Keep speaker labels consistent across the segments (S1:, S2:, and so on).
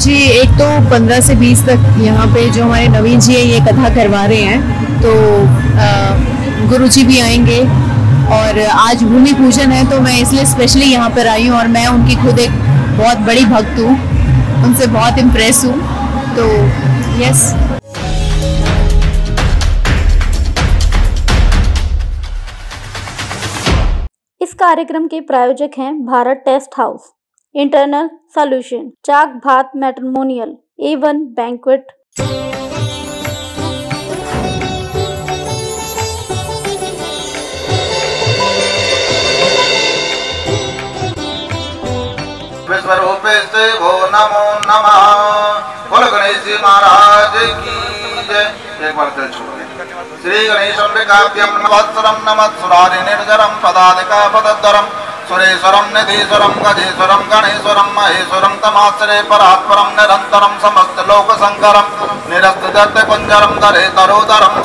S1: जी एक तो 15 से 20 तक यहाँ पे जो हमारे नवीन जी है ये कथा करवा रहे हैं, तो गुरु जी भी आएंगे और आज भूमि पूजन है तो मैं इसलिए स्पेशली यहाँ पर आई हूँ और मैं उनकी खुद एक बहुत बड़ी भक्त हूँ, उनसे बहुत इम्प्रेस हूँ, तो यस।
S2: इस कार्यक्रम के प्रायोजक हैं Bharat test house, internal solution, चाक भात मैट्रिमोनियल, A1 बैंक्वेट।
S3: विश्वरूपेस्ते भो नमो नमः। बोलो गणेश जी महाराज की जय। एक बार दिल छोड़ो। श्री गणेशं विकाव्यं नमस्सरं नमस्सुरारि निर्जरं पदाधिकापदद्धरं सुरेश्वरं निधीश्वरं गजेश्वरं गणेश्वरं महेश्वरं तमाश्रये परात्परं निरन्तरं समस्तलोकशङ्करं निरस्तदत्तकुञ्जरं धरे तरोदरम्।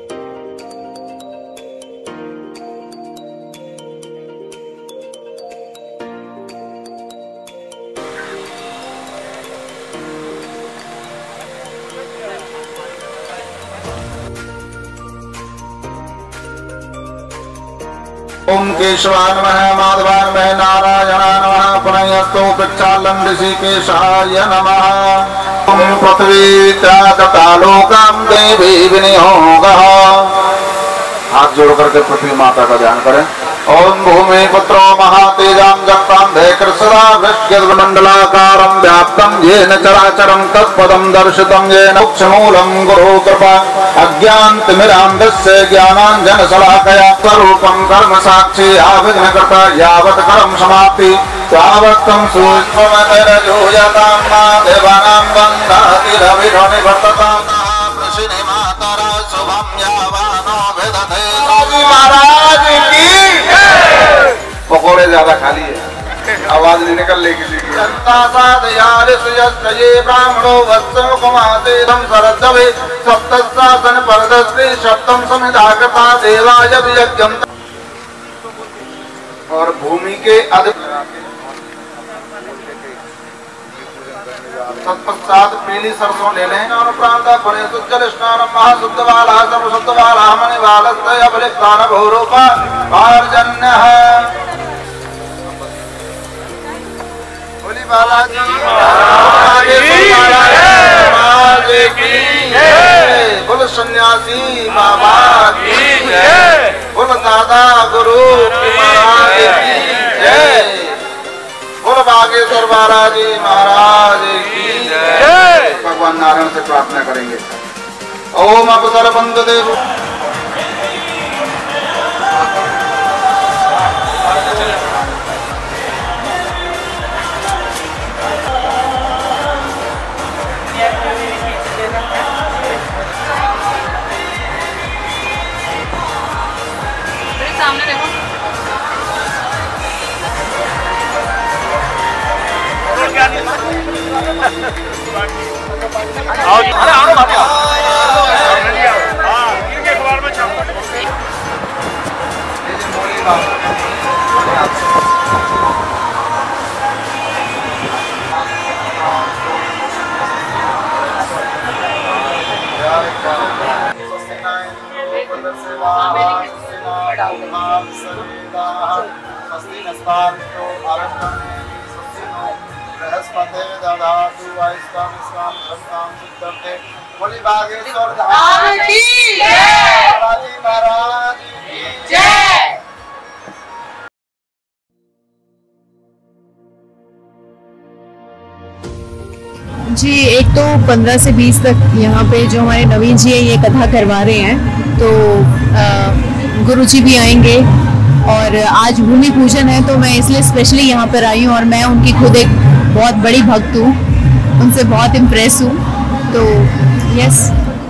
S3: ओम केशवाय नमः, माधवाय नमः, नारायणाय नमः, पुनयस्तु प्रक्षालन ऋषिकेशाय नमः। ओम पृथ्वी त्यागतालोकं देवी विनियोगः। हाथ जोड़ करके पृथ्वी माता का ध्यान करें। ओम भूमि पुत्रो महातेजां जक्तांधे कृष्णा वृष्टिर्मंडलाकारं व्याप्तं येन चराचरं तत्पदं दर्शितं येन मोक्षमूलं गुरु कृपा अज्ञानतिमिरान्धस्य ज्ञानाञ्जनशलाकया स्वरूपं कर्म साक्षी आविघ्नकर्ता यावत् कर्म समाप्ति तावत् तं सुष्ठुमतिरजूयतां मा देवानां वन्दाति रविध्वनिवर्ततां प्रसिद्धि मातरा शुभं यावानो विदधे। महाराज की पकोड़े ज्यादा खाली है, आवाज नहीं निकल ले किसी की। ब्राह्मणो वत्समुखमातेदं सरस्वती सप्तशासन परदस्ति सप्तम समिधाकृता देवाय यज्ञं। और भूमि के तत्पश्चात पीली सरसों ले लें और प्रांत फले सुजल स्नान महाशुद्ध वाला सर्वशुद्ध वाला मणिवालस्य अभिलिप्तान भूरूपा पार्जन्य है। बोली बालाजी महाराज की जय। बोल सन्यासी बाबा की जय। बोल दादा गुरु महाराज की जय। बोल बागेश्वर बालाजी महाराज की जय। भगवान नारायण से प्रार्थना करेंगे। ओम अवसर बंद देव
S4: सामने देखो। आओ अरे आओ बात हां इनके अखबार में छापो। बृहस्पति ददातु वायुस्तां स्तां शस्तां सिद्धते। बोली बागेश्वर धाम की जय। बालाजी महाराज की जय।
S1: जी एक तो 15 से 20 तक यहाँ पे जो हमारे नवीन जी है ये कथा करवा रहे हैं, तो गुरु जी भी आएंगे और आज भूमि पूजन है तो मैं इसलिए स्पेशली यहाँ पर आई हूँ और मैं उनकी खुद एक बहुत बड़ी भक्त हूँ, उनसे बहुत इम्प्रेस हूँ, तो यस।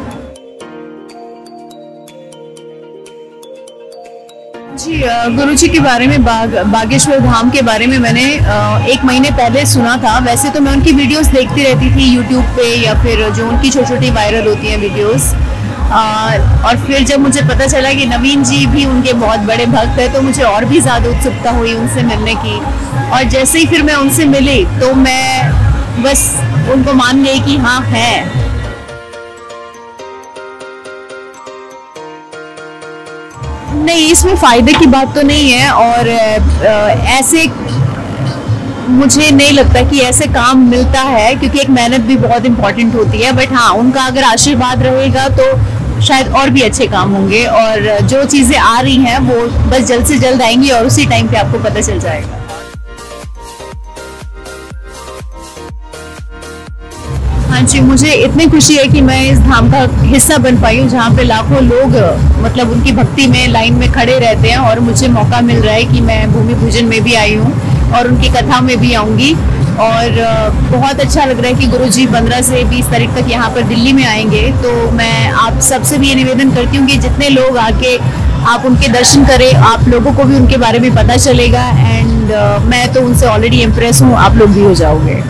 S1: जी गुरु जी के बारे में बागेश्वर धाम के बारे में मैंने 1 महीने पहले सुना था। वैसे तो मैं उनकी वीडियोस देखती रहती थी यूट्यूब पे या फिर जो उनकी छोटी छोटी वायरल होती हैं वीडियोस, और फिर जब मुझे पता चला कि नवीन जी भी उनके बहुत बड़े भक्त हैं तो मुझे और भी ज़्यादा उत्सुकता हुई उनसे मिलने की। और जैसे ही फिर मैं उनसे मिली तो मैं बस उनको मान गए कि हाँ है। नहीं, इसमें फायदे की बात तो नहीं है, और ऐसे मुझे नहीं लगता कि ऐसे काम मिलता है, क्योंकि एक मेहनत भी बहुत इम्पोर्टेंट होती है। बट हाँ, उनका अगर आशीर्वाद रहेगा तो शायद और भी अच्छे काम होंगे, और जो चीज़ें आ रही हैं वो बस जल्द से जल्द आएंगी और उसी टाइम पे आपको पता चल जाएगा। हाँ जी, मुझे इतनी खुशी है कि मैं इस धाम का हिस्सा बन पाई हूँ, जहाँ पे लाखों लोग मतलब उनकी भक्ति में लाइन में खड़े रहते हैं, और मुझे मौका मिल रहा है कि मैं भूमि पूजन में भी आई हूँ और उनकी कथा में भी आऊँगी। और बहुत अच्छा लग रहा है कि गुरुजी 15 से 20 तारीख तक यहाँ पर दिल्ली में आएंगे। तो मैं आप सबसे भी ये निवेदन करती हूँ कि जितने लोग आके आप उनके दर्शन करें, आप लोगों को भी उनके बारे में पता चलेगा। एंड मैं तो उनसे ऑलरेडी इम्प्रेस हूँ, आप लोग भी हो जाओगे।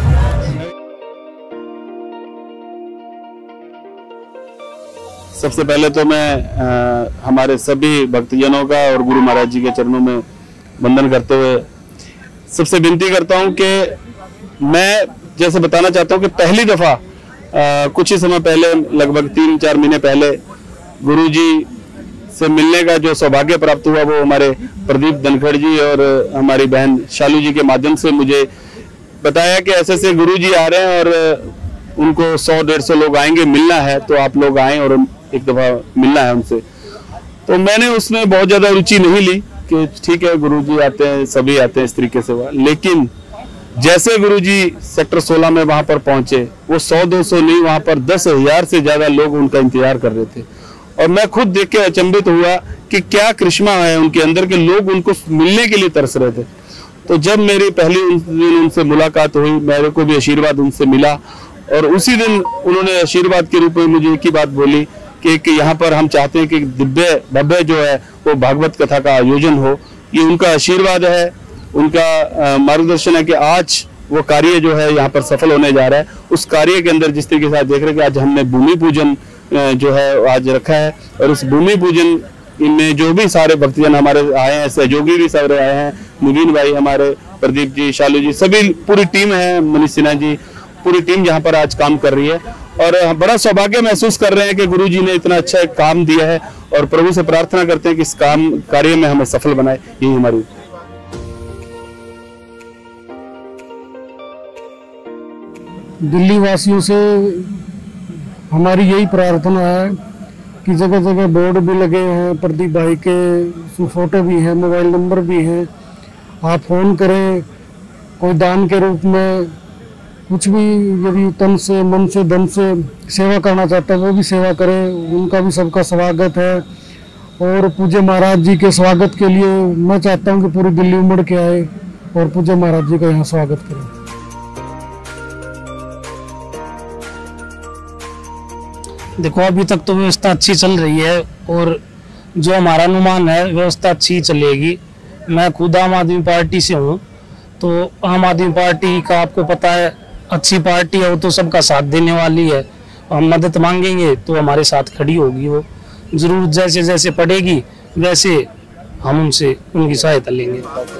S5: सबसे पहले तो मैं हमारे सभी भक्तजनों का और गुरु महाराज जी के चरणों में वंदन करते हुए सबसे विनती करता हूं कि मैं जैसे बताना चाहता हूं कि पहली दफ़ा कुछ ही समय पहले, लगभग 3-4 महीने पहले, गुरु जी से मिलने का जो सौभाग्य प्राप्त हुआ वो हमारे प्रदीप धनखड़ जी और हमारी बहन शालू जी के माध्यम से मुझे बताया कि ऐसे ऐसे गुरु जी आ रहे हैं और उनको 100-150 लोग आएंगे, मिलना है, तो आप लोग आएं और एक दफ़ा मिलना है उनसे। तो मैंने उसमें बहुत ज़्यादा रुचि नहीं ली कि ठीक है गुरुजी आते हैं, सभी आते हैं इस तरीके से हुआ। लेकिन जैसे गुरुजी सेक्टर 16 में वहां पर पहुंचे, वो 100-200 नहीं, वहां पर 10,000 से ज्यादा लोग उनका इंतजार कर रहे थे। और मैं खुद देख के अचंभित हुआ कि क्या करिश्मा है उनके अंदर के, लोग उनको मिलने के लिए तरस रहे थे। तो जब मेरी पहली उनसे मुलाकात हुई, मेरे को भी आशीर्वाद उनसे मिला, और उसी दिन उन्होंने आशीर्वाद के रूप में मुझे एक ही बात बोली कि यहाँ पर हम चाहते हैं कि दिव्य भव्य जो है वो भागवत कथा का आयोजन हो। ये उनका आशीर्वाद है, उनका मार्गदर्शन है कि आज वो कार्य जो है यहाँ पर सफल होने जा रहा है। उस कार्य के अंदर जिस तरीके से आज देख रहे हैं कि आज हमने भूमि पूजन जो है आज रखा है, और उस भूमि पूजन में जो भी सारे भक्तजन हमारे आए हैं, सहयोगी भी सारे आए हैं, मुबीन भाई हमारे, प्रदीप जी, शालू जी, सभी पूरी टीम है, मनीष सिन्हा जी, पूरी टीम यहाँ पर आज काम कर रही है। और बड़ा सौभाग्य महसूस कर रहे हैं कि गुरु जी ने इतना अच्छा एक काम दिया है, और प्रभु से प्रार्थना करते हैं कि इस कार्य में हमें सफल बनाए। यही हमारी
S6: दिल्ली वासियों से हमारी यही प्रार्थना है कि जगह जगह बोर्ड भी लगे हैं, प्रदीप भाई के फोटो भी हैं, मोबाइल नंबर भी हैं, आप फ़ोन करें। कोई दान के रूप में कुछ भी यदि तन से, मन से, धन से सेवा करना चाहता है वो भी सेवा करें, उनका भी सबका स्वागत है। और पूज्य महाराज जी के स्वागत के लिए मैं चाहता हूं कि पूरी दिल्ली उमड़ के आए और पूज्य महाराज जी का यहाँ स्वागत करें।
S7: देखो, अभी तक तो व्यवस्था अच्छी चल रही है, और जो हमारा अनुमान है व्यवस्था अच्छी चलेगी। मैं खुद आम आदमी पार्टी से हूँ, तो आम आदमी पार्टी का आपको पता है अच्छी पार्टी है, वो तो सबका साथ देने वाली है। हम मदद मांगेंगे तो हमारे साथ खड़ी होगी, वो जरूर जैसे जैसे पड़ेगी वैसे हम उनसे उनकी सहायता लेंगे।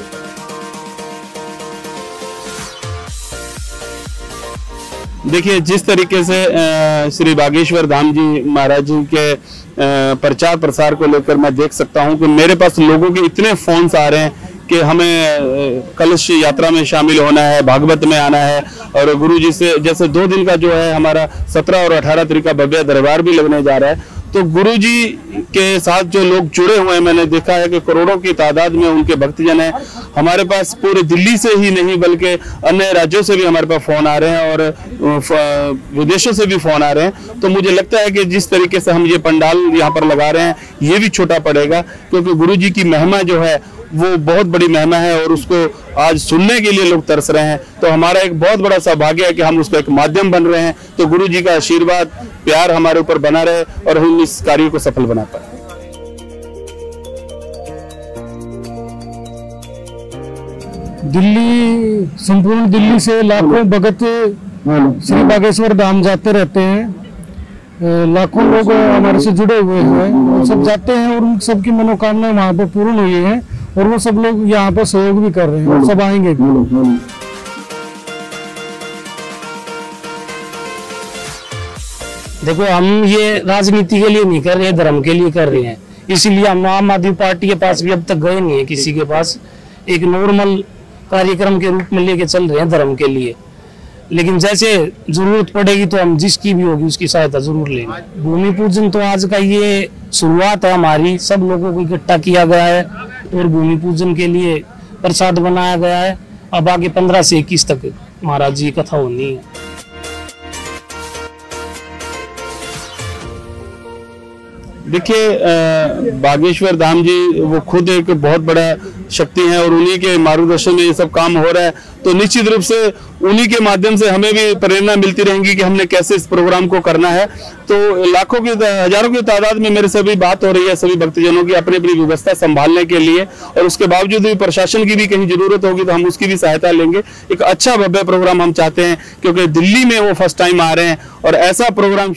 S5: देखिए, जिस तरीके से श्री बागेश्वर धाम जी महाराज जी के प्रचार प्रसार को लेकर मैं देख सकता हूं कि मेरे पास लोगों के इतने फोन्स आ रहे हैं कि हमें कलश यात्रा में शामिल होना है, भागवत में आना है। और गुरु जी से जैसे 2 दिन का जो है हमारा 17 और 18 तारीख का भव्य दरबार भी लगने जा रहा है, तो गुरु जी के साथ जो लोग जुड़े हुए हैं, मैंने देखा है कि करोड़ों की तादाद में उनके भक्तजन हैं। हमारे पास पूरे दिल्ली से ही नहीं बल्कि अन्य राज्यों से भी हमारे पास फोन आ रहे हैं, और विदेशों से भी फोन आ रहे हैं। तो मुझे लगता है कि जिस तरीके से हम ये पंडाल यहाँ पर लगा रहे हैं, ये भी छोटा पड़ेगा, क्योंकि गुरु जी की महिमा जो है वो बहुत बड़ी महिमा है, और उसको आज सुनने के लिए लोग तरस रहे हैं। तो हमारा एक बहुत बड़ा सौभाग्य है कि हम उसका एक माध्यम बन रहे हैं। तो गुरु जी का आशीर्वाद, प्यार हमारे ऊपर बना रहे और हम इस कार्य को सफल बना पाए।
S6: दिल्ली, संपूर्ण दिल्ली से लाखों भगत श्री बागेश्वर धाम जाते रहते हैं। लाखों लोग हमारे से जुड़े हुए हैं, वो सब जाते हैं और उन सबकी मनोकामनाएं वहाँ पर पूर्ण हुई है, और वो सब लोग यहाँ पर सहयोग भी कर रहे हैं, सब आएंगे भी।
S7: देखो, हम ये राजनीति के लिए नहीं कर रहे, धर्म के लिए कर रहे हैं। इसीलिए हम आम आदमी पार्टी के पास भी अब तक गए नहीं है, किसी के पास। एक नॉर्मल कार्यक्रम के रूप में लेके चल रहे हैं धर्म के लिए। लेकिन जैसे जरूरत पड़ेगी तो हम जिसकी भी होगी उसकी सहायता जरूर लेंगे। भूमि पूजन तो आज का ये शुरुआत है हमारी, सब लोगों को इकट्ठा किया गया है और भूमि पूजन के लिए प्रसाद बनाया गया है। अब आगे 15 से 21 तक महाराज जी की कथा होनी है।
S5: देखिए, बागेश्वर धाम जी वो खुद एक बहुत बड़ा शक्ति है और उन्हीं के मार्गदर्शन में ये सब काम हो रहा है। तो निश्चित रूप से उन्हीं के माध्यम से हमें भी प्रेरणा मिलती रहेगी कि हमने कैसे इस प्रोग्राम को करना है। तो लाखों की, हजारों की तादाद में मेरे से भी बात हो रही है सभी भक्तजनों की अपनी अपनी व्यवस्था संभालने के लिए, और उसके बावजूद भी प्रशासन की भी कहीं जरूरत होगी तो हम उसकी भी सहायता लेंगे। एक अच्छा भव्य प्रोग्राम हम चाहते हैं, क्योंकि दिल्ली में वो फर्स्ट टाइम आ रहे हैं और ऐसा प्रोग्राम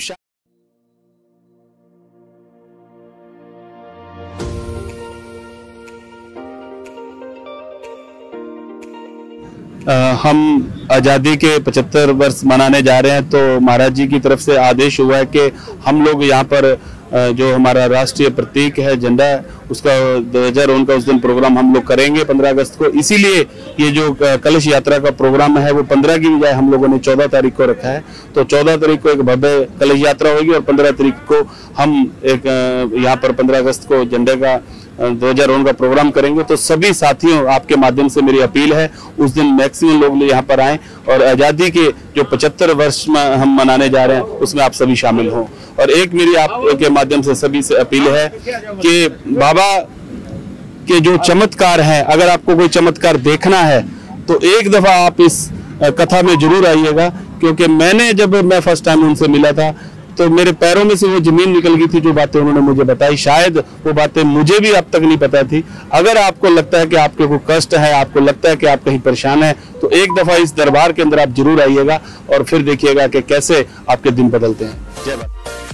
S5: हम आज़ादी के 75 वर्ष मनाने जा रहे हैं। तो महाराज जी की तरफ से आदेश हुआ है कि हम लोग यहाँ पर जो हमारा राष्ट्रीय प्रतीक है झंडा, उसका ध्वजारोहण का उस दिन प्रोग्राम हम लोग करेंगे 15 अगस्त को। इसीलिए ये जो कलश यात्रा का प्रोग्राम है वो 15 की बजाय हम लोगों ने 14 तारीख को रखा है। तो 14 तारीख को एक भव्य कलश यात्रा होगी और 15 तारीख को हम एक यहाँ पर 15 अगस्त को झंडे का ध्वजारोहण का प्रोग्राम करेंगे। तो सभी साथियों, आपके माध्यम से मेरी अपील है उस दिन मैक्सिमम लोग यहाँ पर आएं और आज़ादी के जो 75 वर्ष में हम मनाने जा रहे हैं उसमें आप सभी शामिल हों। और एक मेरी आपके माध्यम से सभी से अपील है कि बाबा के जो चमत्कार हैं, अगर आपको कोई चमत्कार देखना है तो एक दफा आप इस कथा में जरूर आइएगा। क्योंकि मैं फर्स्ट टाइम उनसे मिला था तो मेरे पैरों में से वो जमीन निकल गई थी। जो बातें उन्होंने मुझे बताई, शायद वो बातें मुझे भी अब तक नहीं पता थी। अगर आपको लगता है कि आपके कोई कष्ट है, आपको लगता है कि आप कहीं परेशान हैं, तो एक दफा इस दरबार के अंदर आप जरूर आइएगा और फिर देखिएगा कि कैसे आपके दिन बदलते हैं। जय बाबा।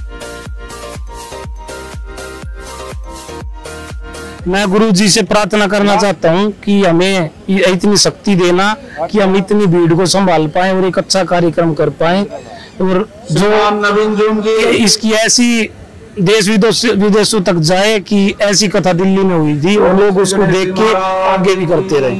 S7: मैं गुरु जी से प्रार्थना करना चाहता हूँ कि हमें इतनी शक्ति देना कि हम इतनी भीड़ को संभाल पाए और एक अच्छा कार्यक्रम कर पाए, और जो इसकी ऐसी देश विदेशों तक जाए कि ऐसी कथा दिल्ली में हुई थी और लोग उसको देख के आगे भी करते रहे।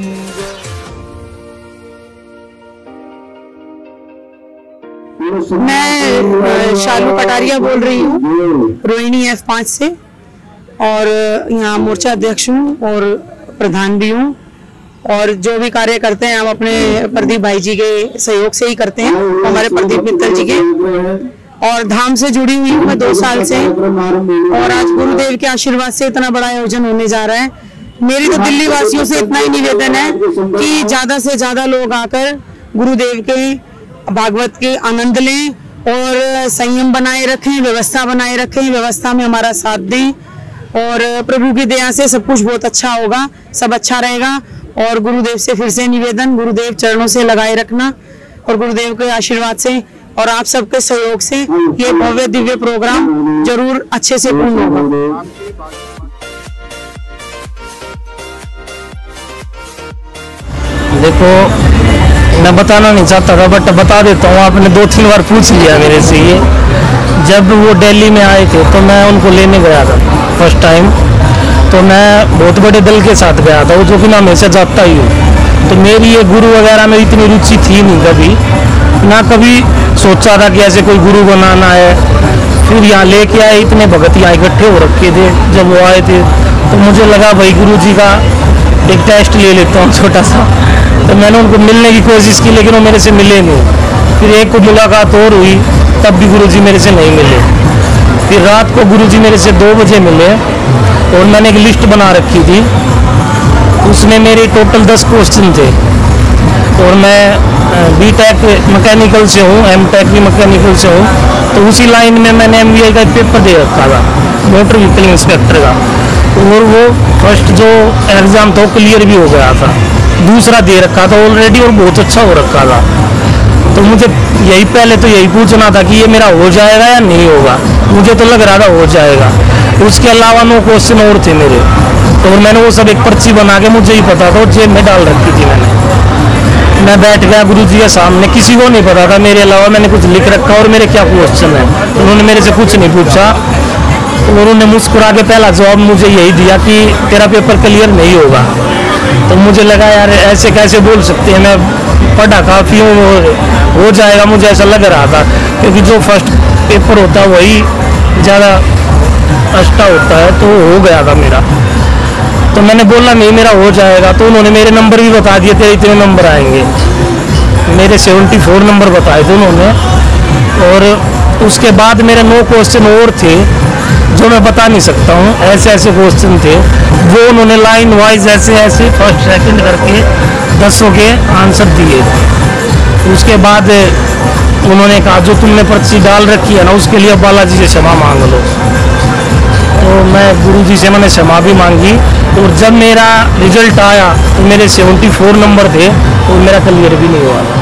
S8: मैं शालू कटारिया बोल रही हूँ, रोहिणी F5 से, और यहाँ मोर्चा अध्यक्ष हूँ और प्रधान भी हूँ। और जो भी कार्य करते हैं हम अपने प्रदीप भाई जी के सहयोग से ही करते हैं, हमारे प्रदीप मित्तल जी के। और धाम से जुड़ी हुई हूँ मैं 2 साल से, और आज गुरुदेव के आशीर्वाद से इतना बड़ा आयोजन होने जा रहा है। मेरी तो दिल्ली वासियों से इतना ही निवेदन है कि ज्यादा से ज्यादा लोग आकर गुरुदेव के भागवत के आनंद लें और संयम बनाए रखें, व्यवस्था बनाए रखें, व्यवस्था में हमारा साथ दें, और प्रभु की दया से सब कुछ बहुत अच्छा होगा, सब अच्छा रहेगा। और गुरुदेव से फिर से निवेदन, गुरुदेव चरणों से लगाए रखना और गुरुदेव के आशीर्वाद से और आप सबके सहयोग से ये भव्य दिव्य प्रोग्राम जरूर अच्छे से पूर्ण होगा।
S7: देखो, मैं बताना नहीं चाहता था बट बता देता हूँ। आपने 2-3 बार पूछ लिया मेरे से ये। जब वो दिल्ली में आए थे तो मैं उनको लेने गया था फर्स्ट टाइम, तो मैं बहुत बड़े दल के साथ गया था, वो जो कि मैं हमेशा जाता ही हूँ। तो मेरी ये गुरु वगैरह में इतनी रुचि थी नहीं कभी, ना कभी सोचा था कि ऐसे कोई गुरु बनाना है। फिर यहाँ लेके आए, इतने भगत यहाँ इकट्ठे हो रखे थे। जब वो आए थे तो मुझे लगा भाई गुरु जी का एक टेस्ट ले लेता हूँ छोटा सा। तो मैंने उनको मिलने की कोशिश की लेकिन वो मेरे से मिले नहीं। फिर एक को मुलाकात और हुई, तब भी गुरु जी मेरे से नहीं मिले। फिर रात को गुरु जी मेरे से 2 बजे मिले और मैंने एक लिस्ट बना रखी थी, उसमें मेरे टोटल 10 क्वेश्चन थे। और मैं B.Tech मैकेनिकल से हूँ, M.Tech भी मैकेनिकल से हूँ, तो उसी लाइन में मैंने MBA का पेपर दे रखा था, मोटर व्हीकल इंस्पेक्टर का। और वो फर्स्ट जो एग्ज़ाम था वो क्लियर भी हो गया था, दूसरा दे रखा था ऑलरेडी और बहुत अच्छा हो रखा था। तो मुझे पहले तो यही पूछना था कि ये मेरा हो जाएगा या नहीं होगा। मुझे तो लग रहा था हो जाएगा। उसके अलावा 9 क्वेश्चन और थे मेरे, तो मैंने वो सब एक पर्ची बना के, मुझे ही पता था, जेब में डाल रखी थी मैंने। मैं बैठ गया गुरुजी के सामने, किसी को नहीं पता था मेरे अलावा मैंने कुछ लिख रखा और मेरे क्या क्वेश्चन है। उन्होंने मेरे से कुछ नहीं पूछा, तो उन्होंने मुस्कुरा के पहला जवाब मुझे यही दिया कि तेरा पेपर क्लियर नहीं होगा। तो मुझे लगा यार ऐसे कैसे बोल सकते हैं, मैं पढ़ा काफ़ी हूँ और हो जाएगा, मुझे ऐसा लग रहा था, क्योंकि जो फर्स्ट पेपर होता है वही ज़्यादा अच्छा होता है, तो हो गया था मेरा। तो मैंने बोला नहीं मेरा हो जाएगा, तो उन्होंने मेरे नंबर भी बता दिए थे, इतने नंबर आएंगे। मेरे 74 नंबर बताए थे उन्होंने, और उसके बाद मेरे 9 क्वेश्चन और थे जो मैं बता नहीं सकता हूँ, ऐसे ऐसे क्वेश्चन थे वो उन्होंने लाइन वाइज ऐसे ऐसे फर्स्ट सेकंड करके 10 के आंसर दिए। उसके बाद उन्होंने कहा जो तुमने पर्ची डाल रखी है ना उसके लिए बालाजी से क्षमा मांग लो। तो मैं गुरुजी से मैंने क्षमा भी मांगी, और जब मेरा रिजल्ट आया तो मेरे 74 नंबर थे, तो मेरा क्लियर भी नहीं हुआ था।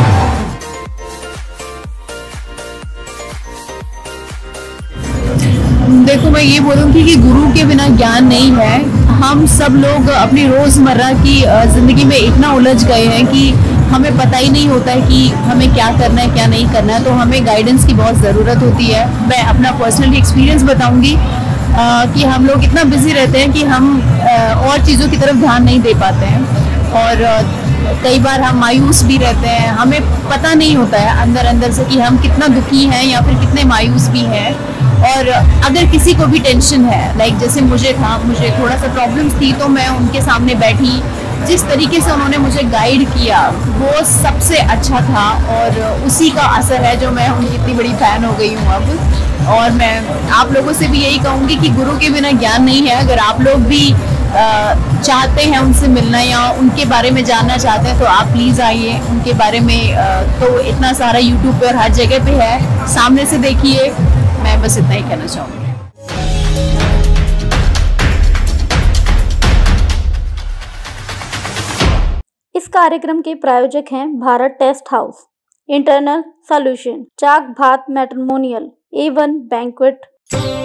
S1: देखो मैं ये बोलूँगी कि गुरु के बिना ज्ञान नहीं है। हम सब लोग अपनी रोज़मर्रा की ज़िंदगी में इतना उलझ गए हैं कि हमें पता ही नहीं होता है कि हमें क्या करना है क्या नहीं करना है, तो हमें गाइडेंस की बहुत ज़रूरत होती है। मैं अपना पर्सनली एक्सपीरियंस बताऊंगी कि हम लोग इतना बिजी रहते हैं कि हम और चीज़ों की तरफ ध्यान नहीं दे पाते हैं, और कई बार हम मायूस भी रहते हैं। हमें पता नहीं होता है अंदर अंदर से कि हम कितना दुखी हैं या फिर कितने मायूस भी हैं। और अगर किसी को भी टेंशन है, लाइक जैसे मुझे थोड़ा सा प्रॉब्लम्स थी, तो मैं उनके सामने बैठी, जिस तरीके से उन्होंने मुझे गाइड किया वो सबसे अच्छा था, और उसी का असर है जो मैं उनकी इतनी बड़ी फ़ैन हो गई हूँ अब। और मैं आप लोगों से भी यही कहूँगी कि गुरु के बिना ज्ञान नहीं है। अगर आप लोग भी चाहते हैं उनसे मिलना या उनके बारे में जानना चाहते हैं, तो आप प्लीज़ आइए उनके बारे में। तो इतना सारा यूट्यूब पे और हर जगह पे है, सामने से देखिए। मैं बस इतना ही कहना चाहूँगी।
S2: इस कार्यक्रम के प्रायोजक हैं Bharat test house, internal solution, चाक भात मैट्रिमोनियल, A1 बैंक्वेट।